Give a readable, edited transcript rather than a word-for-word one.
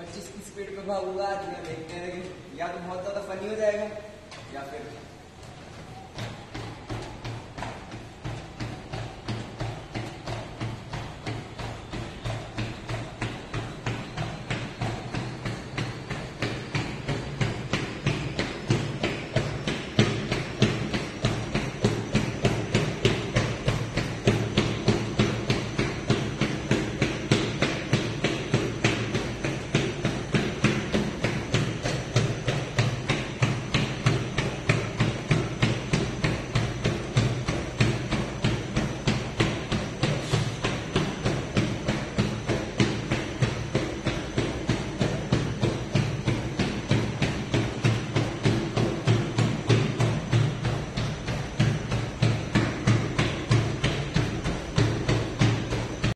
25 की स्पीड पे भागूंगा आज मैं, देखते हैं या तो बहुत ज्यादा फनी हो जाएगा या फिर